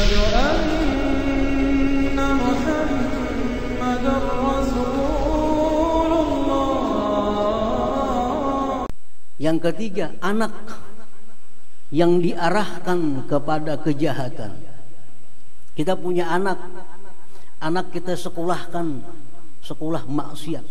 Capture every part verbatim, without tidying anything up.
Yang ketiga, anak yang diarahkan kepada kejahatan. Kita punya anak, anak kita sekolahkan sekolah maksiat.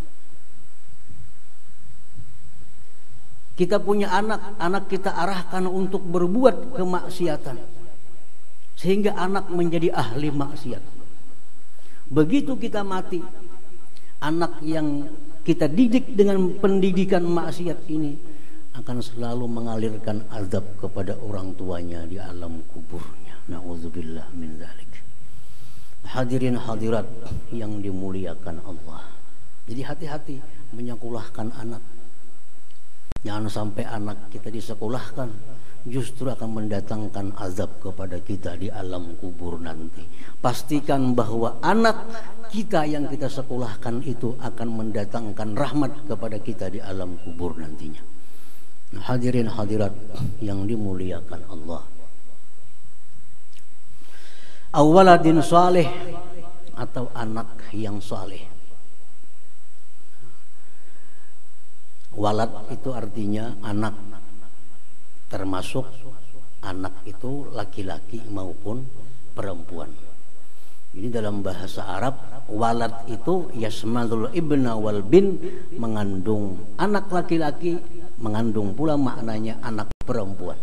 Kita punya anak, anak kita arahkan untuk berbuat kemaksiatan, sehingga anak menjadi ahli maksiat. Begitu kita mati, anak yang kita didik dengan pendidikan maksiat ini akan selalu mengalirkan azab kepada orang tuanya di alam kuburnya. Na'udzubillah min dzalik. Hadirin hadirat yang dimuliakan Allah. Jadi hati-hati menyekolahkan anak. Jangan sampai anak kita disekolahkan justru akan mendatangkan azab kepada kita di alam kubur nanti. Pastikan bahwa anak kita yang kita sekolahkan itu akan mendatangkan rahmat kepada kita di alam kubur nantinya. Nah, hadirin hadirat yang dimuliakan Allah. Awaladin saleh atau anak yang saleh. Walad itu artinya anak, termasuk anak itu laki-laki maupun perempuan. Ini dalam bahasa Arab, walad itu yasmadul ibna wal bin, mengandung anak laki-laki, mengandung pula maknanya anak perempuan.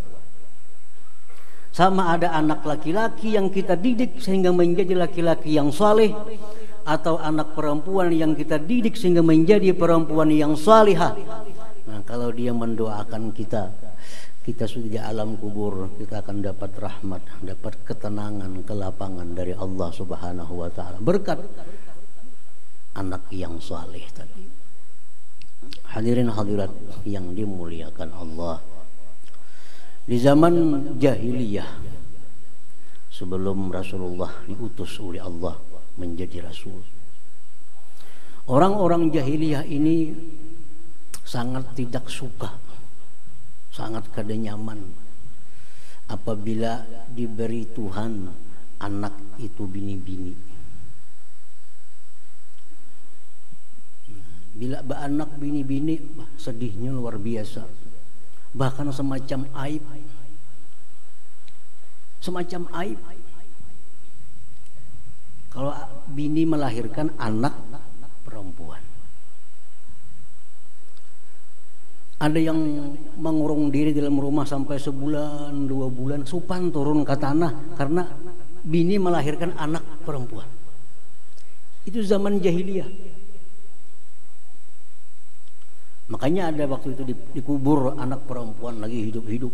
Sama ada anak laki-laki yang kita didik sehingga menjadi laki-laki yang saleh, atau anak perempuan yang kita didik sehingga menjadi perempuan yang salihah. Nah, kalau dia mendoakan kita, kita sudah di alam kubur, kita akan dapat rahmat, dapat ketenangan, kelapangan dari Allah Subhanahu wa taala berkat anak yang saleh tadi. Hadirin hadirat yang dimuliakan Allah. Di zaman jahiliyah, sebelum Rasulullah diutus oleh Allah menjadi rasul, orang-orang jahiliyah ini sangat tidak suka, sangat kada nyaman apabila diberi Tuhan anak itu bini-bini. Bila beranak bini-bini, sedihnya luar biasa, bahkan semacam aib, semacam aib. Kalau bini melahirkan anak perempuan, ada yang mengurung diri dalam rumah sampai sebulan, dua bulan, supan turun ke tanah karena bini melahirkan anak perempuan. Itu zaman jahiliyah. Makanya ada waktu itu dikubur anak perempuan lagi hidup-hidup,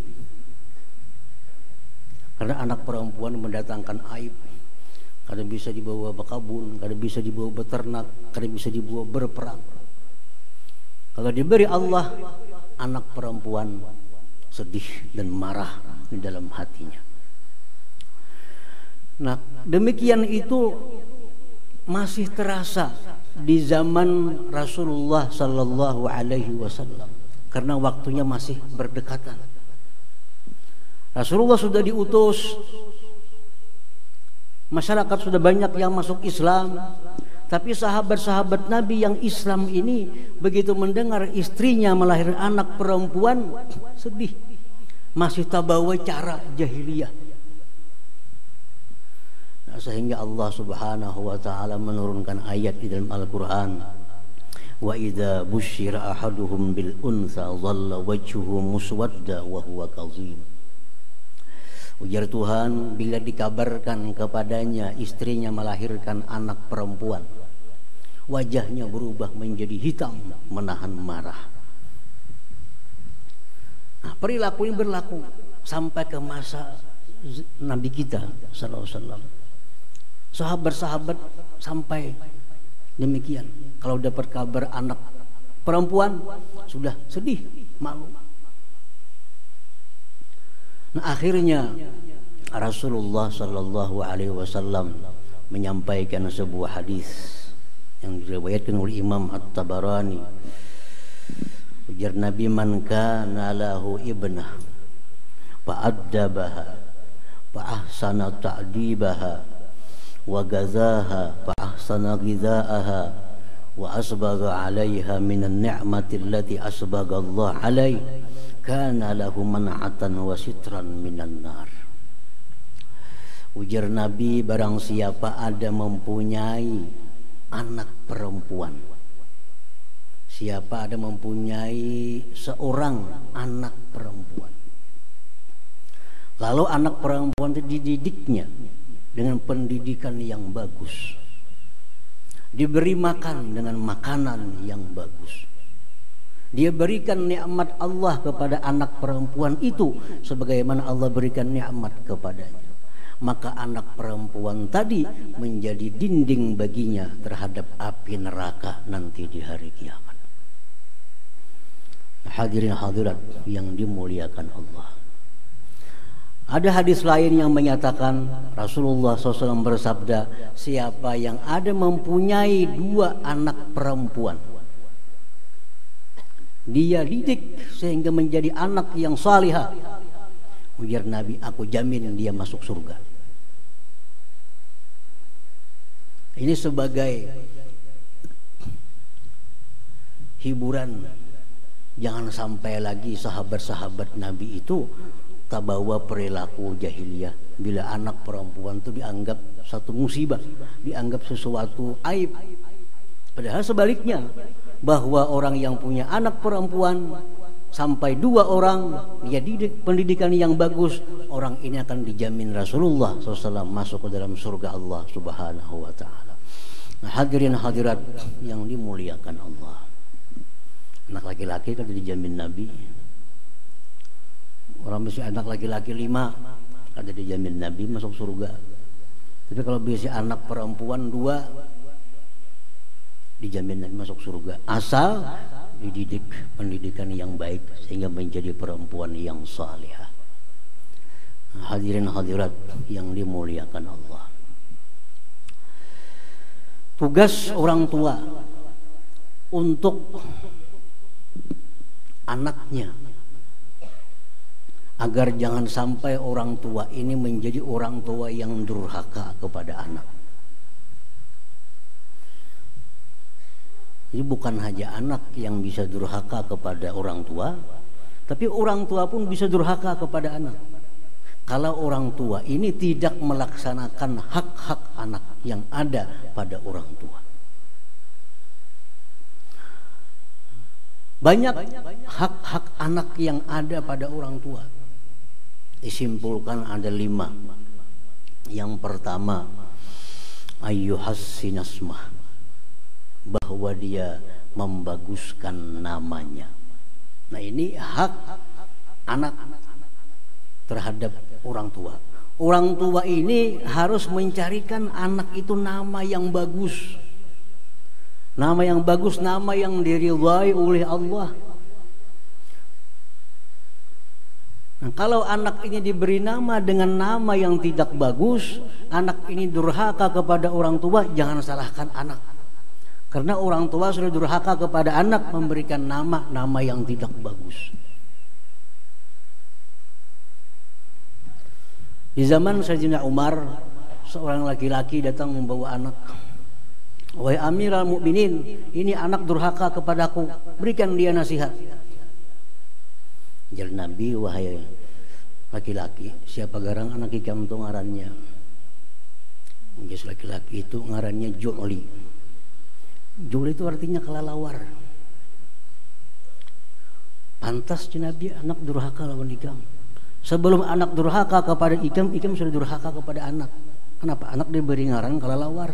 karena anak perempuan mendatangkan aib. Kada bisa dibawa berkebun, kada bisa dibawa beternak, kada bisa dibawa berperang. Kalau diberi Allah anak perempuan, sedih dan marah di dalam hatinya. Nah, demikian itu masih terasa di zaman Rasulullah Sallallahu Alaihi Wasallam, karena waktunya masih berdekatan. Rasulullah sudah diutus, masyarakat sudah banyak yang masuk Islam, tapi sahabat-sahabat Nabi yang Islam ini begitu mendengar istrinya melahirkan anak perempuan, sedih, masih tabawa cara jahiliyah. Nah, sehingga Allah Subhanahu wa taala menurunkan ayat di dalam Al-Qur'an, wa idza busyira ahaduhum bil untha dhalla wajhuhu muswadda wa huwa kazim. Ujar Tuhan, bila dikabarkan kepadanya istrinya melahirkan anak perempuan, wajahnya berubah menjadi hitam, menahan marah. Nah, perilaku ini berlaku sampai ke masa Nabi kita sallallahu alaihi wasallam. Sahabat-sahabat sampai demikian. Kalau dapat kabar anak perempuan sudah sedih, malu. Nah, akhirnya Rasulullah Sallallahu Alaihi Wasallam menyampaikan sebuah hadis yang diriwayatkan oleh Imam At-Tabarani. Ujar Nabi, man kana lahu ibnah fa'addabaha fa ahsana ta'dibaha wa gazaha fa ahsana ghidaaha wa asbagha 'alaiha minan ni'mati allati asbagha Allah 'alaihi kana lahu man'atan wa sitran minan nar. Ujar Nabi, barang siapa ada mempunyai anak perempuan, siapa ada mempunyai seorang anak perempuan, lalu anak perempuan itu dididiknya dengan pendidikan yang bagus, diberi makan dengan makanan yang bagus, dia berikan nikmat Allah kepada anak perempuan itu sebagaimana Allah berikan nikmat kepadanya, maka anak perempuan tadi menjadi dinding baginya terhadap api neraka nanti di hari kiamat. Hadirin hadirat yang dimuliakan Allah, ada hadis lain yang menyatakan Rasulullah shallallahu alaihi wasallam bersabda, siapa yang ada mempunyai dua anak perempuan, dia didik sehingga menjadi anak yang salihah, ujar Nabi, aku jamin dia masuk surga. Ini sebagai hiburan, jangan sampai lagi sahabat-sahabat Nabi itu tabawa perilaku jahiliyah. Bila anak perempuan itu dianggap satu musibah, dianggap sesuatu aib. Padahal sebaliknya, bahwa orang yang punya anak perempuan sampai dua orang, dia didik pendidikan yang bagus, orang ini akan dijamin Rasulullah shallallahu alaihi wasallam masuk ke dalam surga Allah subhanahu wa ta'ala. Nah, hadirin hadirat yang dimuliakan Allah, anak laki-laki kan dijamin Nabi. Orang bisa anak laki-laki lima ada dijamin Nabi masuk surga. Tapi kalau bisa anak perempuan dua dijamin Nabi masuk surga, asal dididik pendidikan yang baik sehingga menjadi perempuan yang salihah. Hadirin hadirat yang dimuliakan Allah, tugas orang tua untuk anaknya agar jangan sampai orang tua ini menjadi orang tua yang durhaka kepada anak. Jadi bukan hanya anak yang bisa durhaka kepada orang tua, tapi orang tua pun bisa durhaka kepada anak. Kalau orang tua ini tidak melaksanakan hak-hak anak yang ada pada orang tua. Banyak hak-hak anak yang ada pada orang tua. Disimpulkan ada lima. Yang pertama, ayyuhassinasmah, bahwa dia membaguskan namanya. Nah, ini hak anak terhadap orang tua. Orang tua ini harus mencarikan anak itu nama yang bagus, nama yang bagus, nama yang diridhai oleh Allah. Nah, kalau anak ini diberi nama dengan nama yang tidak bagus, anak ini durhaka kepada orang tua, jangan salahkan anak. Karena orang tua sudah durhaka kepada anak memberikan nama-nama yang tidak bagus. Di zaman Sayyidina Umar, seorang laki-laki datang membawa anak. Wahai Amirul Mukminin, ini anak durhaka kepadaku, berikan dia nasihat. Jar Nabi, wahai laki-laki, siapa garang anak ikam itu ngarannya? Menjadi laki-laki itu ngarannya Ju'li. Ju'li itu artinya kelelawar. Pantas Nabi anak durhaka lawan ikam. Sebelum anak durhaka kepada ikam, ikam sudah durhaka kepada anak. Kenapa? Anak diberi ngaran kelelawar.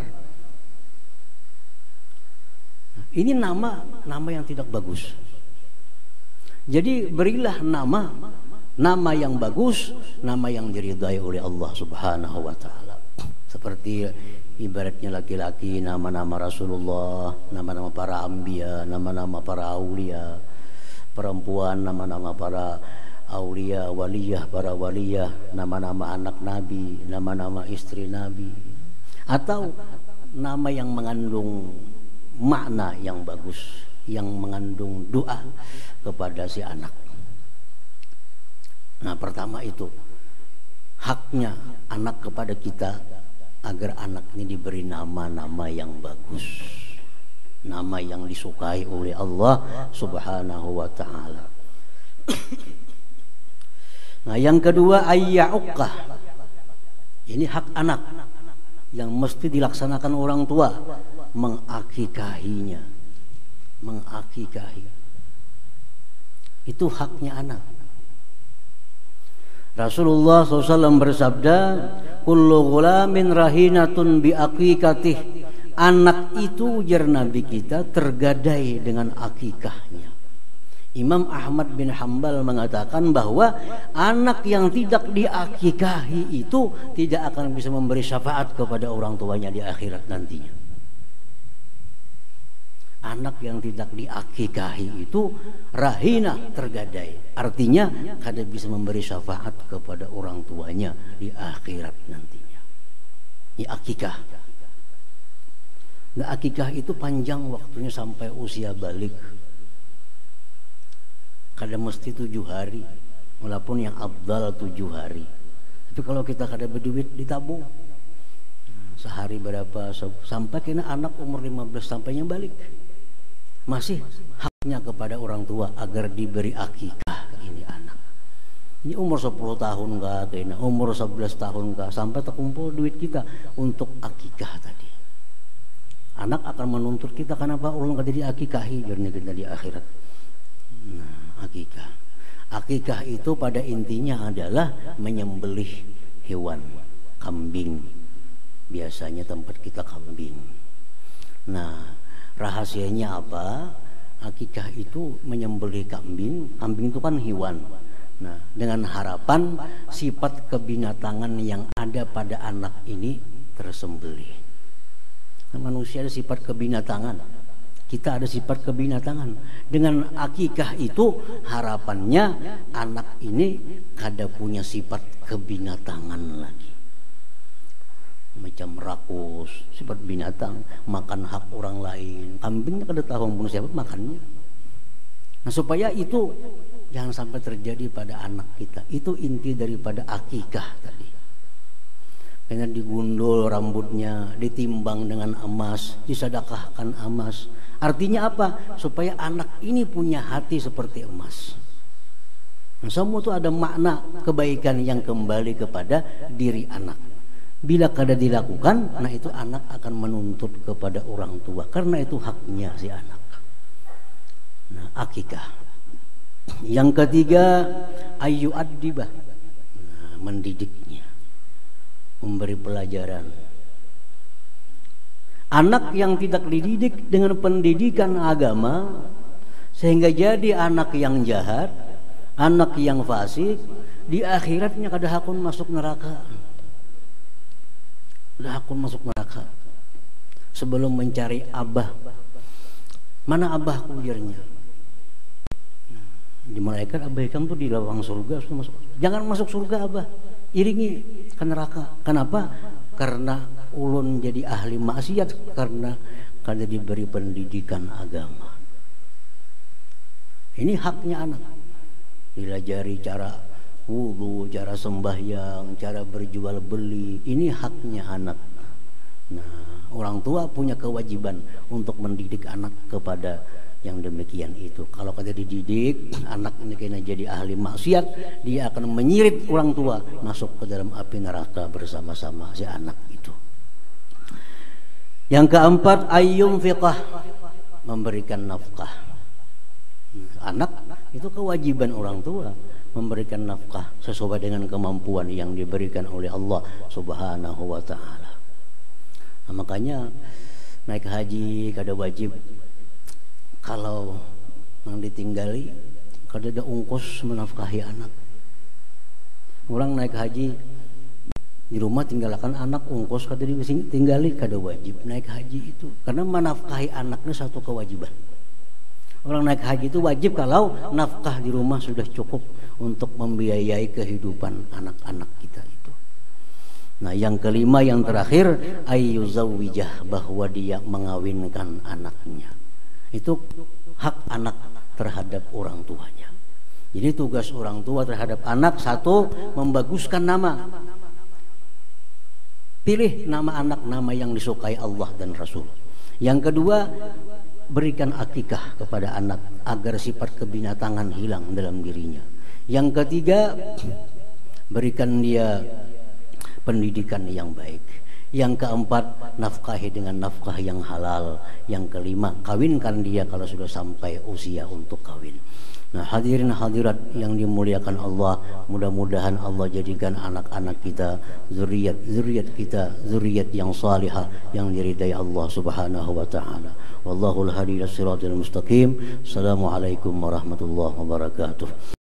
Ini nama nama yang tidak bagus. Jadi berilah nama nama yang bagus, nama yang diridhai oleh Allah Subhanahu wa taala. Seperti ibaratnya laki-laki nama-nama Rasulullah, nama-nama para anbiya, nama-nama para aulia. Perempuan nama-nama para aulia, waliyah, para waliyah, nama-nama anak Nabi, nama-nama istri Nabi, atau nama yang mengandung makna yang bagus, yang mengandung doa kepada si anak. Nah, pertama itu haknya anak kepada kita agar anak ini diberi nama-nama yang bagus, nama yang disukai oleh Allah Subhanahu wa ta'ala. Nah, yang kedua ayya'uqah. Ini hak anak yang mesti dilaksanakan orang tua, mengakikahinya. Mengakikahi. Itu haknya anak. Rasulullah shallallahu alaihi wasallam bersabda, kullu ghulamin rahinatun bi aqiqatih. Anak itu ujar Nabi kita tergadai dengan akikahnya. Imam Ahmad bin Hanbal mengatakan bahwa anak yang tidak diakikahi itu tidak akan bisa memberi syafaat kepada orang tuanya di akhirat nantinya. Anak yang tidak diakikahi itu rahina, tergadai. Artinya kada bisa memberi syafaat kepada orang tuanya di akhirat nantinya. Ini akikah. Nah, akikah itu panjang waktunya sampai usia balik. Kada mesti tujuh hari, walaupun yang abdal tujuh hari. Tapi kalau kita kada berduit ditabung. Sehari berapa sampai kena anak umur lima belas sampainya balik. Masih haknya kepada orang tua agar diberi akikah ini anak. Ini umur sepuluh tahun kah, kena umur sebelas tahun kah, sampai terkumpul duit kita untuk akikah tadi. Anak akan menuntut kita, kenapa ulun kada diakikahi jernih kita di akhirat. Nah, akikah. Akikah itu pada intinya adalah menyembelih hewan, kambing. Biasanya tempat kita kambing. Nah, rahasianya apa? Akikah itu menyembelih kambing. Kambing itu kan hewan. Nah, dengan harapan sifat kebinatangan yang ada pada anak ini tersembelih. Nah, manusia ada sifat kebinatangan. Kita ada sifat kebinatangan. Dengan akikah itu harapannya anak ini kada punya sifat kebinatangan lagi. Macam rakus, sifat binatang, makan hak orang lain. Kambingnya kada tahu bunuh siapa makannya. Nah, supaya itu jangan sampai terjadi pada anak kita. Itu inti daripada akikah tadi. Karena digundul rambutnya, ditimbang dengan emas, disedekahkan emas. Artinya apa? Supaya anak ini punya hati seperti emas. Nah, semua itu ada makna kebaikan yang kembali kepada diri anak. Bila kada dilakukan, nah itu anak akan menuntut kepada orang tua, karena itu haknya si anak. Nah, akikah. Yang ketiga, ayu adibah. Nah, mendidiknya, memberi pelajaran. Anak yang tidak dididik dengan pendidikan agama, sehingga jadi anak yang jahat, anak yang fasik, di akhiratnya kada hakun masuk neraka. Dah aku masuk neraka. Sebelum mencari abah, mana abahku ujarnya? Di malaikat abah kamu tuh di lawang surga, masuk. Jangan masuk surga abah, iringi ke neraka. Kenapa? Karena ulun jadi ahli maksiat, karena kada diberi pendidikan agama. Ini haknya anak. Dilajari cara wudu, cara sembahyang, cara berjual beli, ini haknya anak. Nah, orang tua punya kewajiban untuk mendidik anak kepada yang demikian itu. Kalau kada dididik, anak ini kena jadi ahli maksiat, dia akan menyirit orang tua masuk ke dalam api neraka bersama-sama si anak itu. Yang keempat, ayyum fiqah, memberikan nafkah. Anak itu kewajiban orang tua memberikan nafkah sesuai dengan kemampuan yang diberikan oleh Allah Subhanahu wa ta'ala. Nah, makanya naik haji kada wajib kalau yang ditinggali kada ada ungkos menafkahi anak. Orang naik haji di rumah tinggalkan anak, ungkos kada ditinggali, kada wajib naik haji itu, karena menafkahi anaknya satu kewajiban. Orang naik haji itu wajib kalau nafkah di rumah sudah cukup untuk membiayai kehidupan anak-anak kita itu. Nah, yang kelima, yang terakhir, ayyuzawijah, bahwa dia mengawinkan anaknya. Itu hak anak terhadap orang tuanya. Jadi tugas orang tua terhadap anak, satu, membaguskan nama. Pilih nama anak nama yang disukai Allah dan Rasul. Yang kedua, berikan akikah kepada anak agar sifat kebinatangan hilang dalam dirinya. Yang ketiga, berikan dia pendidikan yang baik. Yang keempat, nafkahi dengan nafkah yang halal. Yang kelima, kawinkan dia kalau sudah sampai usia untuk kawin. Nah, hadirin hadirat yang dimuliakan Allah, mudah-mudahan Allah jadikan anak-anak kita, zuriat zuriat kita, zuriat yang salihah yang diridai Allah Subhanahu wa taala. Wallahul hadi ila siratal mustaqim. Assalamualaikum warahmatullahi wabarakatuh.